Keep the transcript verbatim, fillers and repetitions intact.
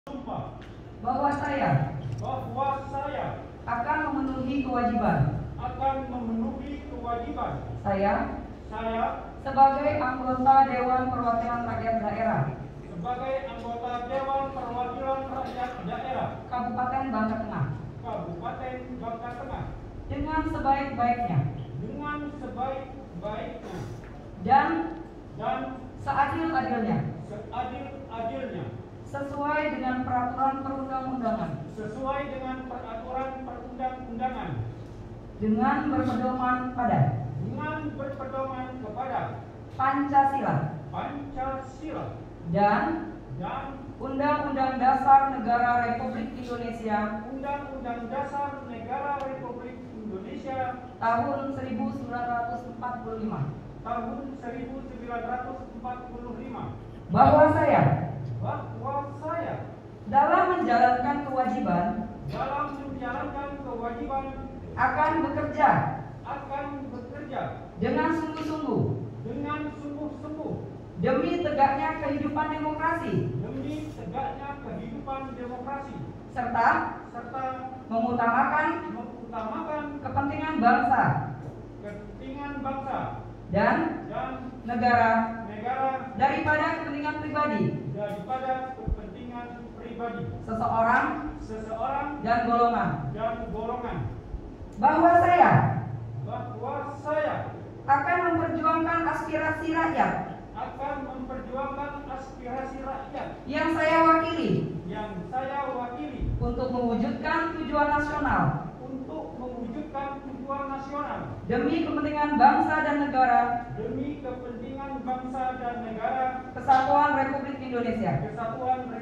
Sumpah bahwa saya bahwa saya akan memenuhi kewajiban akan memenuhi kewajiban saya saya sebagai anggota Dewan Perwakilan Rakyat Daerah sebagai anggota Dewan Perwakilan Rakyat Daerah Kabupaten Bangka Tengah Kabupaten Bangka Tengah dengan sebaik-baiknya dengan sebaik-baiknya dan dan seadil-adilnya seadil-adilnya sesuai dengan peraturan perundang-undangan sesuai dengan peraturan perundang-undangan dengan berpedoman pada dengan berpedoman kepada Pancasila Pancasila dan dan Undang-Undang Dasar Negara Republik Indonesia Undang-Undang Dasar Negara Republik Indonesia tahun seribu sembilan ratus empat puluh lima tahun seribu sembilan ratus empat puluh lima bahwa saya bahwa saya dalam menjalankan kewajiban dalam menjalankan kewajiban akan bekerja akan bekerja dengan sungguh-sungguh dengan sungguh-sungguh demi tegaknya kehidupan demokrasi demi tegaknya kehidupan demokrasi serta serta mengutamakan mengutamakan kepentingan bangsa kepentingan bangsa dan dan negara negara daripada kepentingan pribadi daripada kepentingan pribadi seseorang seseorang dan golongan, dan golongan bahwa saya bahwa saya akan memperjuangkan aspirasi rakyat akan memperjuangkan aspirasi rakyat yang saya wakili yang saya wakili untuk mewujudkan tujuan nasional untuk mewujudkan tujuan nasional demi kepentingan bangsa dan negara, demi kepentingan bangsa dan negara, Kesatuan Republik Indonesia. Kesatuan Republik